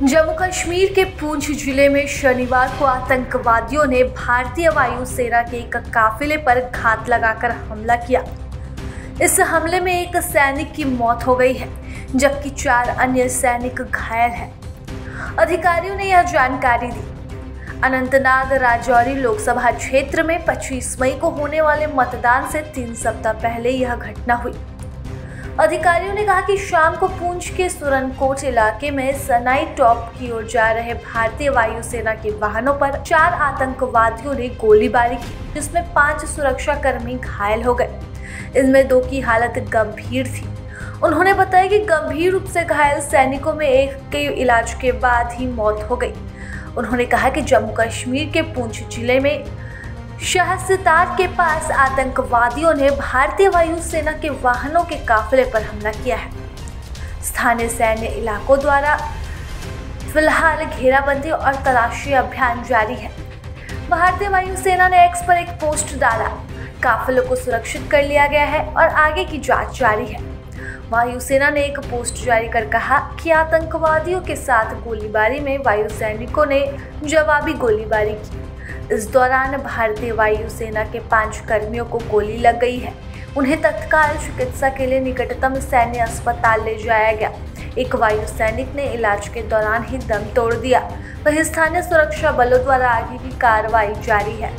जम्मू कश्मीर के पुंछ जिले में शनिवार को आतंकवादियों ने भारतीय वायुसेना के एक काफिले पर घात लगाकर हमला किया। इस हमले में एक सैनिक की मौत हो गई है, जबकि 4 अन्य सैनिक घायल हैं। अधिकारियों ने यह जानकारी दी। अनंतनाग राजौरी लोकसभा क्षेत्र में 25 मई को होने वाले मतदान से 3 सप्ताह पहले यह घटना हुई। अधिकारियों ने कहा कि शाम को पुंछ के सुरनकोट इलाके में सनाई टॉप की ओर जा रहे भारतीय वायुसेना के वाहनों पर 4 आतंकवादियों ने गोलीबारी की, जिसमें 5 सुरक्षाकर्मी घायल हो गए। इनमें 2 की हालत गंभीर थी। उन्होंने बताया कि गंभीर रूप से घायल सैनिकों में एक के इलाज के बाद ही मौत हो गई। उन्होंने कहा कि जम्मू कश्मीर के पुंछ जिले में शहसितार के पास आतंकवादियों ने भारतीय वायुसेना के वाहनों के काफिले पर हमला किया है। स्थानीय सैन्य इलाकों द्वारा फिलहाल घेराबंदी और तलाशी अभियान जारी है। भारतीय वायुसेना ने एक्स पर एक पोस्ट डाला। काफिलों को सुरक्षित कर लिया गया है और आगे की जांच जारी है। वायुसेना ने एक पोस्ट जारी कर कहा कि आतंकवादियों के साथ गोलीबारी में वायु सैनिकों ने जवाबी गोलीबारी की। इस दौरान भारतीय वायुसेना के 5 कर्मियों को गोली लग गई है। उन्हें तत्काल चिकित्सा के लिए निकटतम सैन्य अस्पताल ले जाया गया। एक वायु सैनिक ने इलाज के दौरान ही दम तोड़ दिया। वहीं स्थानीय सुरक्षा बलों द्वारा आगे की कार्रवाई जारी है।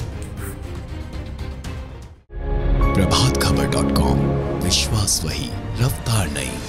प्रभातखबर.com, विश्वास वही, रफ्तार नहीं।